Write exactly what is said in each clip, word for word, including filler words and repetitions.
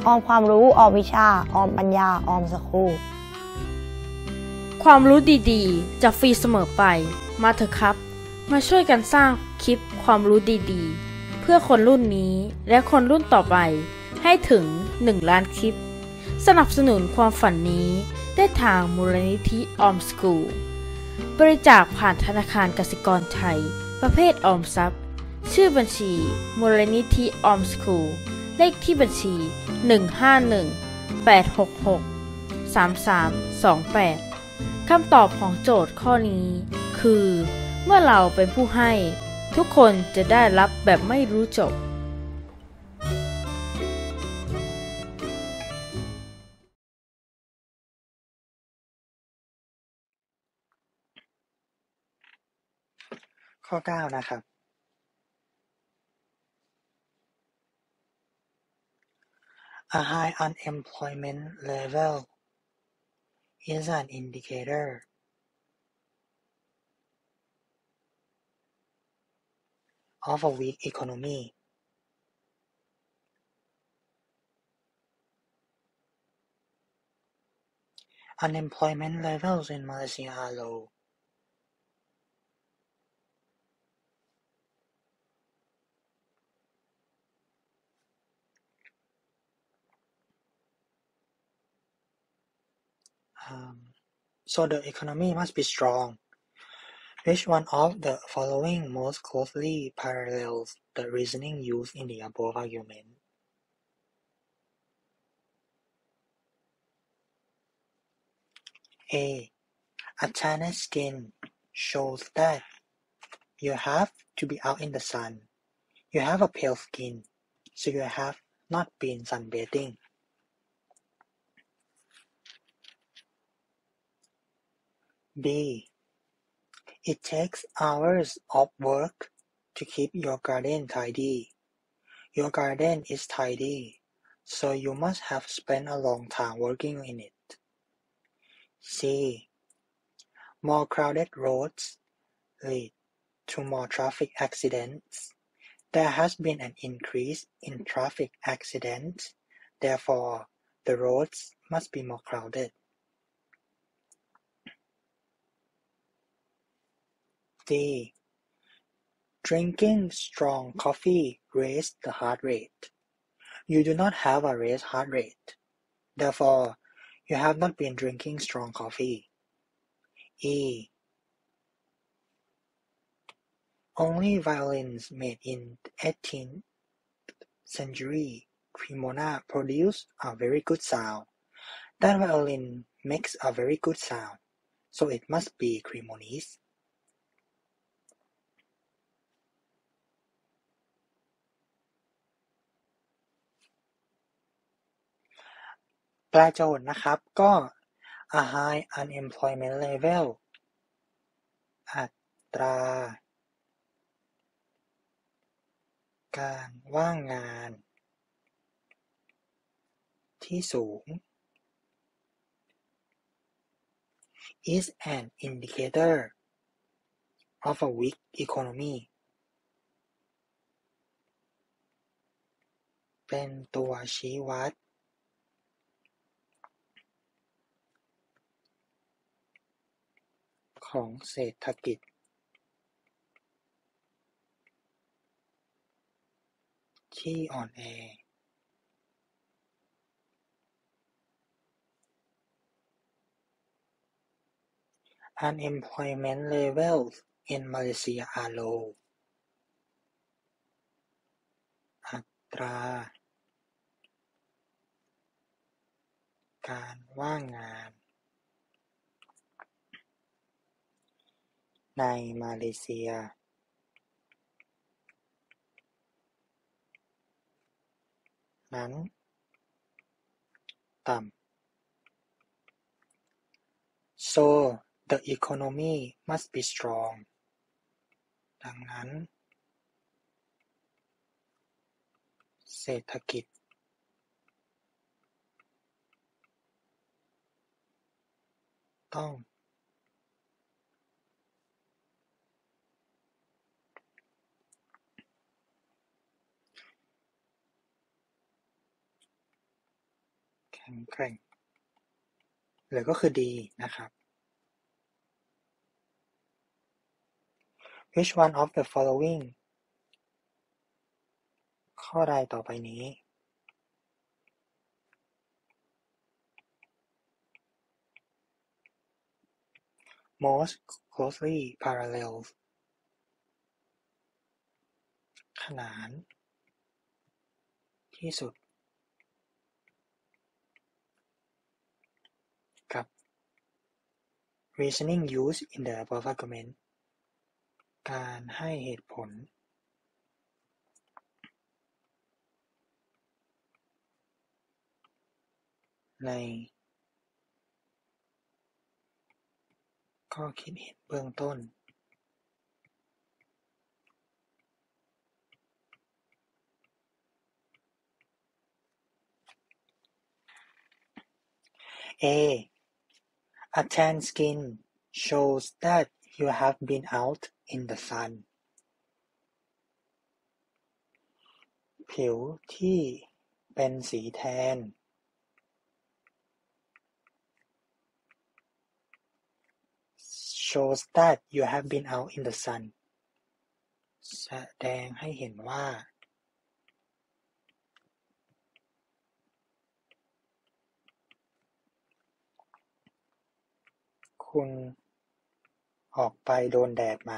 ออมความรู้ออมวิชาออมปัญญาออมสคูลความรู้ดีๆจะฟรีเสมอไปมาเถอะครับมาช่วยกันสร้างคลิปความรู้ดีๆเพื่อคนรุ่นนี้และคนรุ่นต่อไปให้ถึงหนึ่งล้านคลิปสนับสนุนความฝันนี้ได้ทางมูลนิธิออมสคูลบริจาคผ่านธนาคารกสิกรไทยประเภทออมทรัพย์ชื่อบัญชีมูลนิธิออมสคูลเลขที่บัญชีหนึ่ง ห้า หนึ่ง แปด หก หก สาม สาม สอง แปดคำตอบของโจทย์ข้อนี้คือเมื่อเราเป็นผู้ให้ทุกคนจะได้รับแบบไม่รู้จบข้อเก้านะครับ A high unemployment level is an indicator of a weak economy. Unemployment levels in Malaysia are low. Um, so the economy must be strong. Which one of the following most closely parallels the reasoning used in the above argument? A. A tanner skin shows that you have to be out in the sun. You have a pale skin, so you have not been sunbathing. B. It takes hours of work to keep your garden tidy. Your garden is tidy, so you must have spent a long time working in it. C. More crowded roads lead to more traffic accidents. There has been an increase in traffic accidents, therefore the roads must be more crowded. D. Drinking strong coffee raises the heart rate. You do not have a raised heart rate, therefore you have not been drinking strong coffee. E. Only violins made in the eighteenth century Cremona produce a very good sound. That violin makes a very good sound, so it must be Cremonese. แปลโจทย์นะครับก็ a high unemployment level อัตราการว่างงานที่สูง is an indicator of a weak economy เป็นตัวชี้วัดของเศรษฐกิจที่อ่อนแอ Unemployment levels in Malaysia are low. อัตราการว่างงานในมาเลเซียนั้นต่ำ so the economy must be strong ดังนั้นเศรษฐกิจต้องแข็งแกร่งหรือก็คือดีนะครับ Which one of the following ข้อใดต่อไปนี้ most closely parallels ขนานที่สุดกับ reasoning used in the above argument การให้เหตุผลในข้อคิดเห็นเบื้องต้น A. A tan skin shows that you have been out in the sun. ผิวที่เป็นสีแทน shows that you have been out in the sun แสดงให้เห็นว่าคุณออกไปโดนแดดมา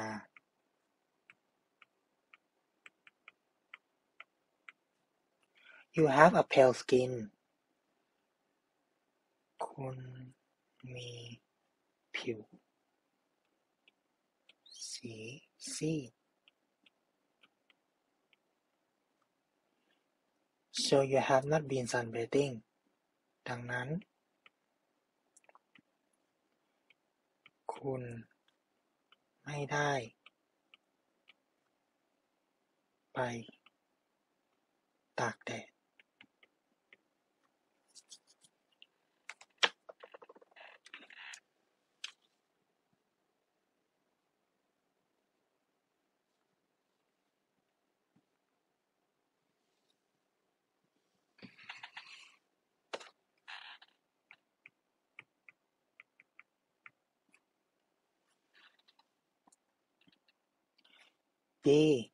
You have a pale skin คุณมีผิวสีซีด So you have not been sunbathing ดังนั้นคุณไม่ได้ไปตากแดด B.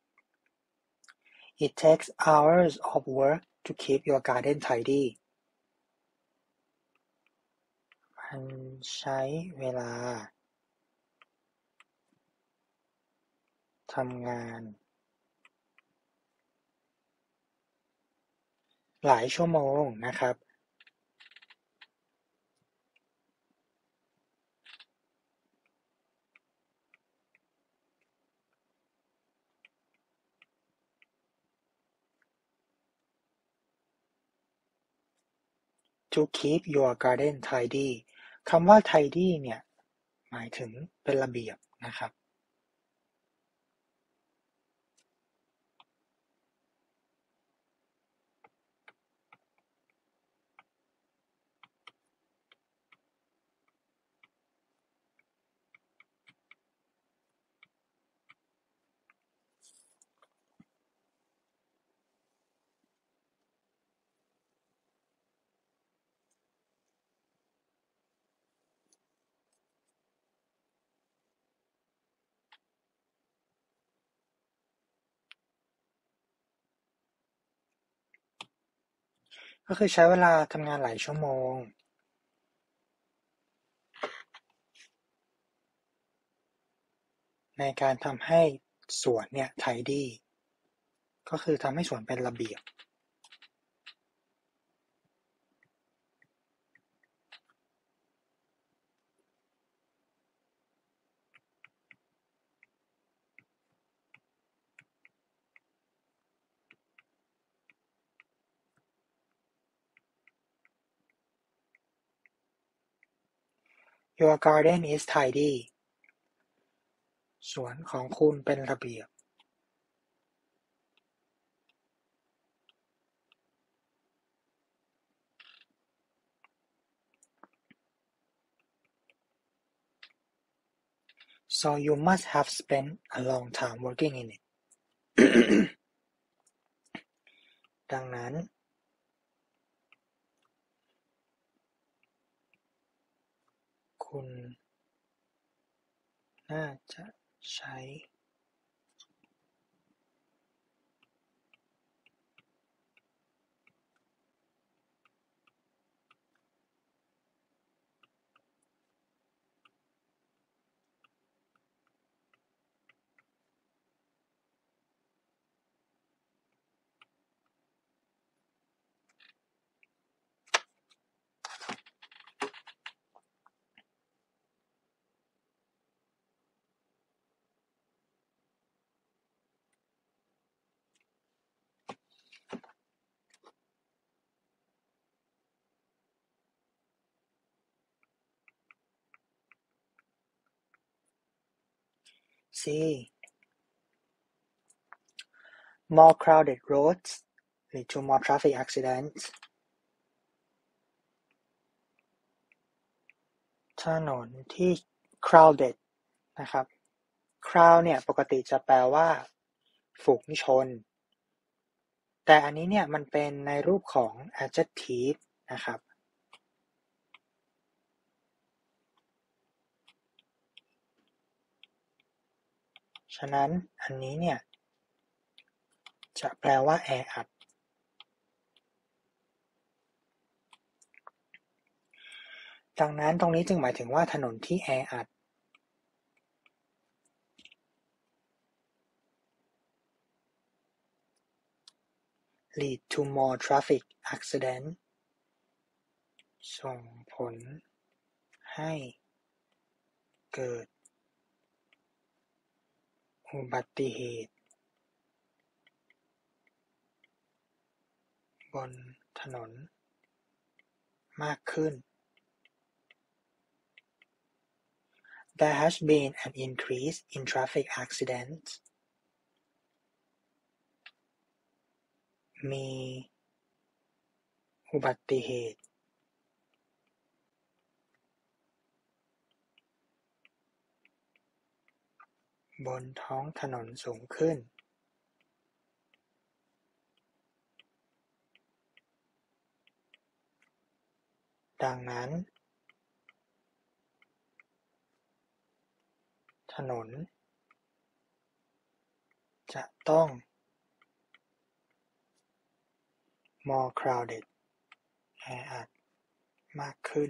It takes hours of work to keep your garden tidy. มันใช้เวลาทำงานหลายชั่วโมงนะครับ To keep your garden tidy คำว่า tidy เนี่ยหมายถึงเป็นระเบียบนะครับ ก็คือใช้เวลาทำงานหลายชั่วโมงในการทำให้สวนเนี่ย tidy ก็คือทำให้สวนเป็นระเบียบ Your garden is tidy สวนของคุณเป็นระเบียบ So you must have spent a long time working in it ดังนั้นคุณน่าจะใช้ C. More crowded roads lead to more traffic accidents. ถนนที่ crowded นะครับ crowd เนี่ยปกติจะแปลว่าฝูงชนแต่อันนี้เนี่ยมันเป็นในรูปของ adjective นะครับฉะนั้นอันนี้เนี่ยจะแปลว่าแออัดดังนั้นตรงนี้จึงหมายถึงว่าถนนที่แออัดlead to more traffic accident ส่งผลให้เกิดอุบัติเหตุบนถนนมากขึ้น There has been an increase in traffic accidents มีอุบัติเหตุบนท้องถนนสูงขึ้นดังนั้นถนนจะต้อง more crowded แออัดมากขึ้น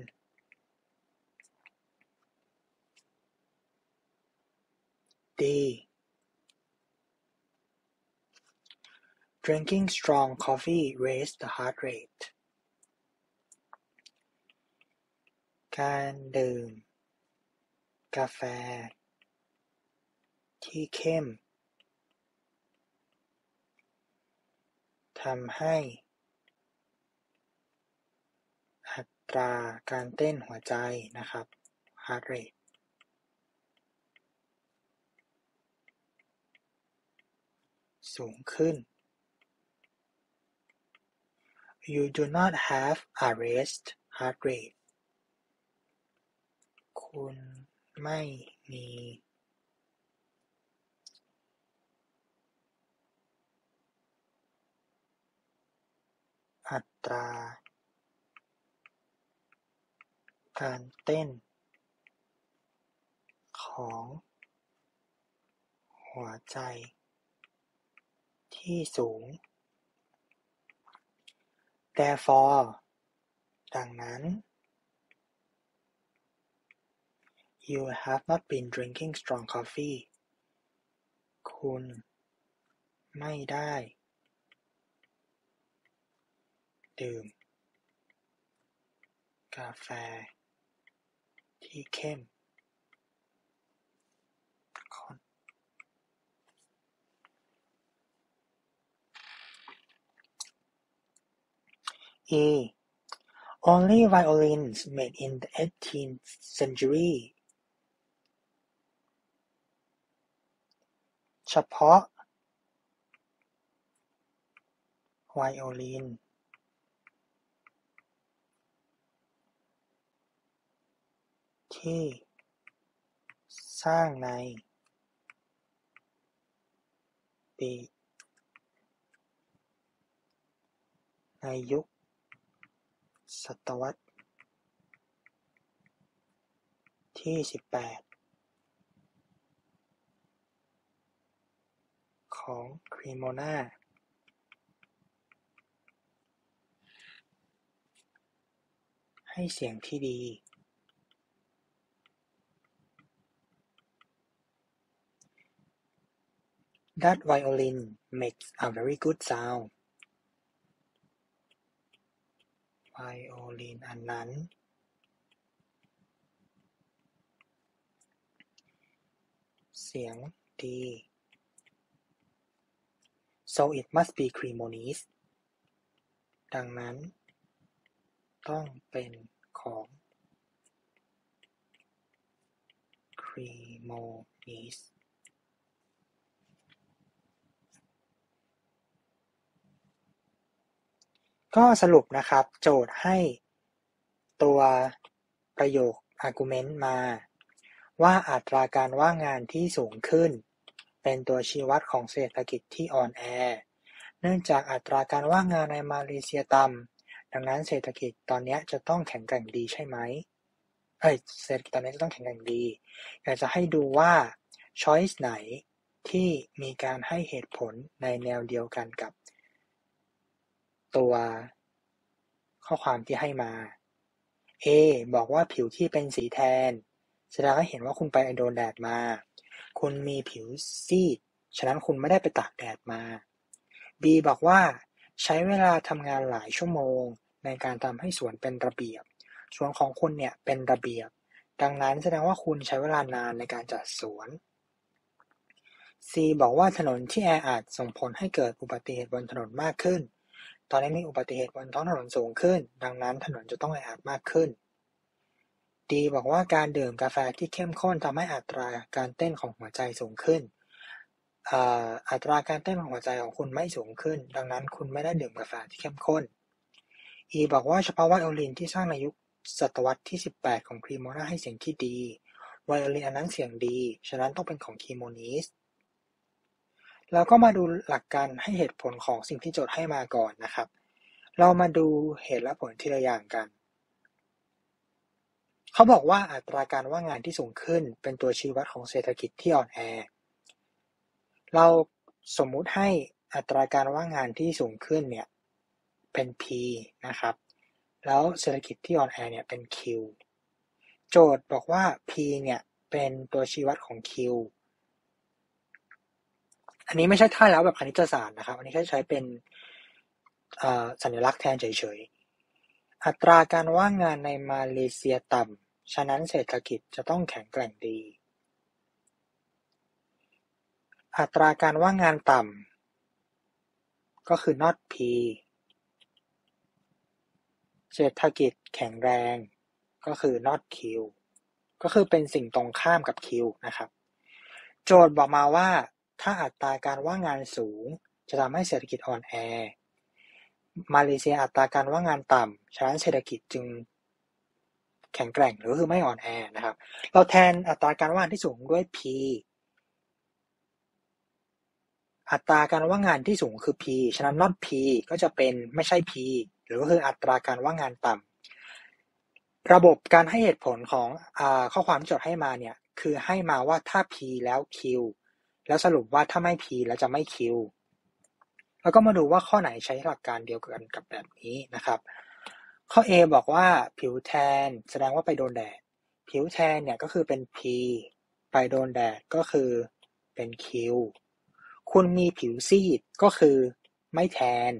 D. Drinking strong coffee raises the heart rate การดื่มกาแฟที่เข้มทำให้อัตราการเต้นหัวใจนะครับ heart rate สูงขึ้น You do not have a raised heart rate คุณไม่มีอัตราการเต้นของหัวใจที่สูง Therefore ดังนั้น You have not been drinking strong coffee คุณไม่ได้ดื่มกาแฟที่เข้ม E. Only violins made in the eighteenth century เฉพาะไวโอลินที่สร้างในปีในยุคศตวรรษที่สิบแปดของ Cremona ให้เสียงที่ดี That violin makes a very good sound. Violin อันนั้นเสียงดี So it must be Cremonese. ดังนั้นต้องเป็นของ Cremonese ก็สรุปนะครับโจทย์ให้ตัวประโยค argument มาว่าอัตราการว่างงานที่สูงขึ้นเป็นตัวชี้วัดของเศรษฐกิจที่อ่อนแอเนื่องจากอัตราการว่างงานในมาเลเซียต่ำดังนั้นเศรษฐกิจตอนนี้จะต้องแข็งแกร่งดีใช่ไหมเอ้ยเศรษฐกิจตอนนี้จะต้องแข็งแกร่งดีอยากจะให้ดูว่า choice ไหนที่มีการให้เหตุผลในแนวเดียวกันกับตัวข้อความที่ให้มา A บอกว่าผิวที่เป็นสีแทนแสดงให้เห็นว่าคุณไปโดนแดดมาคุณมีผิวซีดฉะนั้นคุณไม่ได้ไปตากแดดมา B บอกว่าใช้เวลาทำงานหลายชั่วโมงในการทำให้สวนเป็นระเบียบสวนของคุณเนี่ยเป็นระเบียบดังนั้นแสดงว่าคุณใช้เวลานานในการจัดสวน C บอกว่าถนนที่แออัดส่งผลให้เกิดอุบัติเหตุบนถนนมากขึ้นตอนนี้มีอุบัติเหตุบนท้องถนนสูงขึ้นดังนั้นถนนจะต้องแออัดมากขึ้น D บอกว่าการดื่มกาแฟที่เข้มข้นทำให้อัตราการเต้นของหัวใจสูงขึ้นอัตราการเต้นของหัวใจของคุณไม่สูงขึ้นดังนั้นคุณไม่ได้ดื่มกาแฟที่เข้มข้น E บอกว่าเฉพาะไวโอลินที่สร้างในยุคศตวรรษที่สิบแปดของครีโมนาให้เสียงที่ดีไวโอลินอันนั้นเสียงดีฉะนั้นต้องเป็นของคีโมนีสแล้วก็มาดูหลักการให้เหตุผลของสิ่งที่โจทย์ให้มาก่อนนะครับเรามาดูเหตุและผลทีละอย่างกันเขาบอกว่าอัตราการว่างงานที่สูงขึ้นเป็นตัวชี้วัดของเศรษฐกิจที่อ่อนแอเราสมมุติให้อัตราการว่างงานที่สูงขึ้นเนี่ยเป็น P นะครับแล้วเศรษฐกิจที่อ่อนแอเนี่ยเป็น Q โจทย์บอกว่า P เนี่ยเป็นตัวชี้วัดของ Q อันนี้ไม่ใช่ท่าแล้วแบบคณิตศาสตร์นะครับอันนี้แค่ใช้เป็นสัญลักษณ์แทนเฉยๆอัตราการว่างงานในมาเลเซียต่ำฉะนั้นเศรษฐกิจจะต้องแข็งแกร่งดีอัตราการว่างงานต่ำก็คือ not P เศรษฐกิจแข็งแรงก็คือ not Q ก็คือเป็นสิ่งตรงข้ามกับ Q นะครับโจทย์บอกมาว่าถ้าอัตราการว่างงานสูงจะทำให้เศรษฐกิจอ่อนแอมาเลเซียอัตราการว่างงานต่ำฉะนั้นเศรษฐกิจจึงแข็งแกร่งหรือคือไม่อ่อนแอนะครับเราแทนอัตราการว่างงานที่สูงด้วย P อัตราการว่างงานที่สูงคือ P ฉะนั้น not P ก็จะเป็นไม่ใช่ P หรือก็คืออัตราการว่างงานต่ำระบบการให้เหตุผลของอ่าข้อความที่โจทย์ให้มาเนี่ยคือให้มาว่าถ้า P แล้ว Q แล้วสรุปว่าถ้าไม่ P แล้วจะไม่ Q แล้วก็มาดูว่าข้อไหนใช้หลักการเดียวกันกับแบบนี้นะครับข้อ A บอกว่าผิวแทนแสดงว่าไปโดนแดดผิวแทนเนี่ยก็คือเป็น P ไปโดนแดดก็คือเป็น Q คุณมีผิวซีดก็คือไม่แทน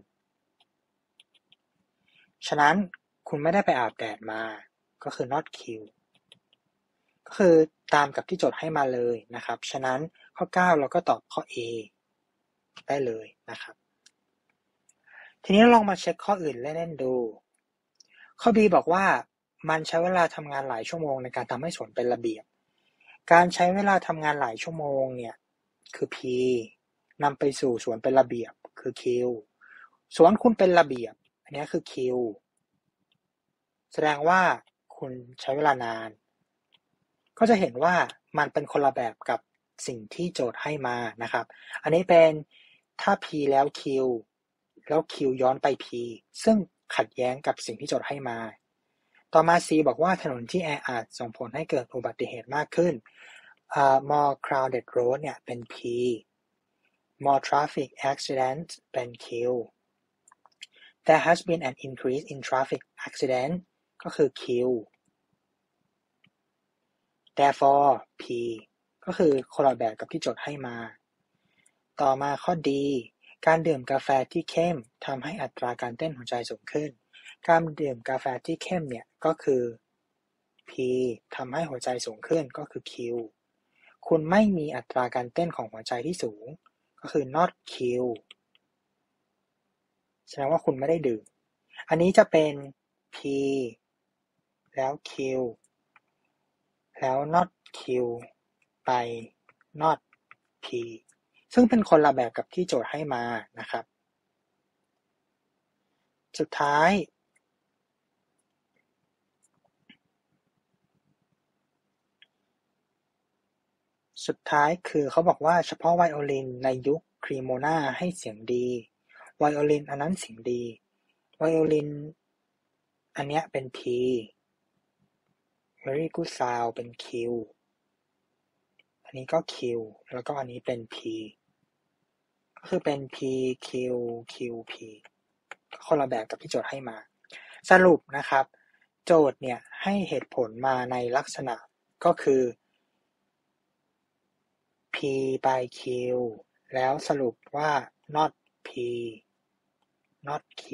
ฉะนั้นคุณไม่ได้ไปอาบแดดมาก็คือ not Q ก็คือตามกับที่โจทย์ให้มาเลยนะครับฉะนั้นข้อเก้าเราก็ตอบข้อ A ได้เลยนะครับทีนี้ลองมาเช็คข้ออื่นเล่นๆดูข้อ B บอกว่ามันใช้เวลาทำงานหลายชั่วโมงในการทำให้สวนเป็นระเบียบการใช้เวลาทำงานหลายชั่วโมงเนี่ยคือ P นำไปสู่สวนเป็นระเบียบคือ Q สวนคุณเป็นระเบียบอันนี้คือ Q แสดงว่าคุณใช้เวลานานก็จะเห็นว่ามันเป็นคนละแบบกับสิ่งที่โจทย์ให้มานะครับอันนี้เป็นถ้า P แล้ว Q แล้ว Q ย้อนไป P ซึ่งขัดแย้งกับสิ่งที่โจทย์ให้มาต่อมา C บอกว่าถนนที่แออัดส่งผลให้เกิดอุบัติเหตุมากขึ้น uh, more crowded road เนี่ยเป็น P more traffic accident เป็น Q there has been an increase in traffic accident ก็คือ Q therefore P ก็คือคนละแบบกับที่โจทย์ให้มาต่อมาข้อ D การดื่มกาแฟที่เข้มทำให้อัตราการเต้นหัวใจสูงขึ้นการดื่มกาแฟที่เข้มเนี่ยก็คือ P ทำให้หัวใจสูงขึ้นก็คือ Q คุณไม่มีอัตราการเต้นของหัวใจที่สูงก็คือ not Q แสดงว่าคุณไม่ได้ดื่มอันนี้จะเป็น P แล้ว Q แล้ว not Q ไป not P ซึ่งเป็นคนละแบบกับที่โจทย์ให้มานะครับสุดท้ายสุดท้ายคือเขาบอกว่าเฉพาะไวโอลินในยุคครีโมนาให้เสียงดีไวโอลินอันนั้นเสียงดีไวโอลินอันเนี้ยเป็น P very good sound เป็น Q อันนี้ก็ Q แล้วก็อันนี้เป็น P ก็คือเป็น P Q Q P คนละแบบกับที่โจทย์ให้มาสรุปนะครับโจทย์เนี่ยให้เหตุผลมาในลักษณะก็คือ P by Q แล้วสรุปว่า not P not Q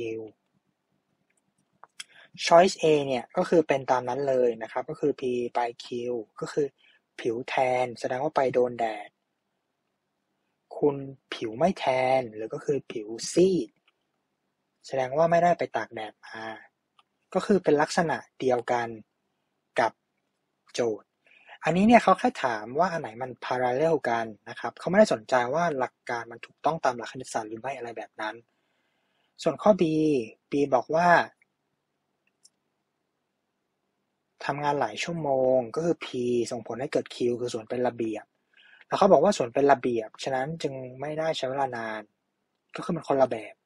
choice A เนี่ยก็คือเป็นตามนั้นเลยนะครับก็คือ P by Q ก็คือผิวแทนแสดงว่าไปโดนแดดคุณผิวไม่แทนหรือก็คือผิวซีดแสดงว่าไม่ได้ไปตากแดดมาก็คือเป็นลักษณะเดียวกันกับโจทย์อันนี้เนี่ยเขาแค่ถามว่าอันไหนมัน parallel กันนะครับเขาไม่ได้สนใจว่าหลักการมันถูกต้องตามหลักคณิตศาสตร์หรือไม่อะไรแบบนั้นส่วนข้อ B B บอกว่าทำงานหลายชั่วโมงก็คือ P ส่งผลให้เกิด Q คือส่วนเป็นระเบียบแล้วเขาบอกว่าส่วนเป็นระเบียบฉะนั้นจึงไม่ได้ใช้เวลานานก็คือมันคนละแบบ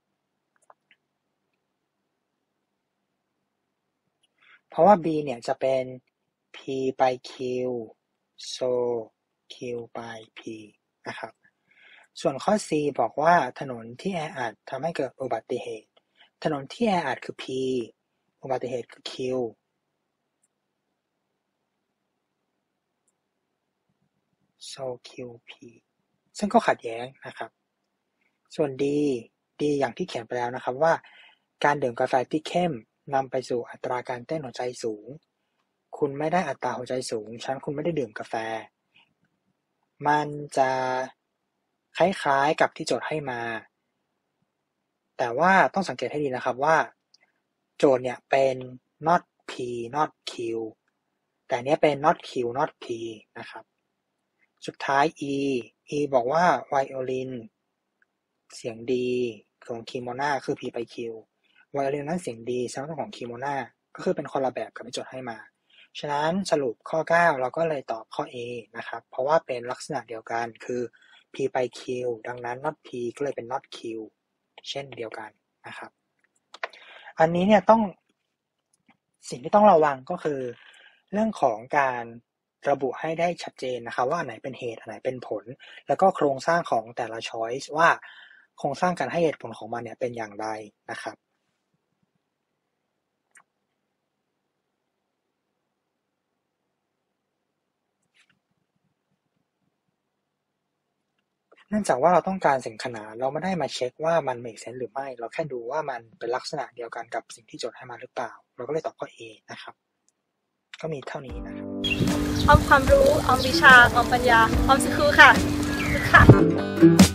เพราะว่า B เนี่ยจะเป็น P by Q so Q by P นะครับส่วนข้อ C บอกว่าถนนที่แออัดทำให้เกิดอุบัติเหตุถนนที่แออัดคือ P อุบัติเหตุคือ Q so Q P ซึ่งก็ขัดแย้งนะครับส่วน D D อย่างที่เขียนไปแล้วนะครับว่าการดื่มกาแฟที่เข้มนำไปสู่อัตราการเต้นหัวใจสูงคุณไม่ได้อัตราหัวใจสูงฉะนั้นคุณไม่ได้ดื่มกาแฟมันจะคล้ายๆกับที่โจทย์ให้มาแต่ว่าต้องสังเกตให้ดีนะครับว่าโจทย์เนี่ยเป็น not P not Q แต่เนี้ยเป็น not Q not P นะครับสุดท้าย E E บอกว่าไวโอลินเสียงดีของคีโมนาคือ P by Q ไวโอลินนั้นเสียงดีแสดงว่าของคีโมนาก็คือเป็นคนละแบบกับที่โจทย์ให้มาฉะนั้นสรุปข้อเก้าเราก็เลยตอบข้อ A นะครับเพราะว่าเป็นลักษณะเดียวกันคือ P by Q ดังนั้น not P ก็เลยเป็น not Q เช่นเดียวกันนะครับอันนี้เนี่ยต้องสิ่งที่ต้องระวังก็คือเรื่องของการระบุให้ได้ชัดเจนนะคะว่าอันไหนเป็นเหตุอันไหนเป็นผลแล้วก็โครงสร้างของแต่ละ choice ว่าโครงสร้างการให้เหตุผลของมันเนี่ยเป็นอย่างไรนะครับเนื่องจากว่าเราต้องการสิ่งขนานเราไม่ได้มาเช็คว่ามัน make sense หรือไม่เราแค่ดูว่ามันเป็นลักษณะเดียวกันกับสิ่งที่โจทย์ให้มาหรือเปล่าเราก็เลยตอบข้อ A นะครับก็มีเท่านี้นะครับออมความรู้ออมวิชาออมปัญญาออมสคูค่ะค่ะ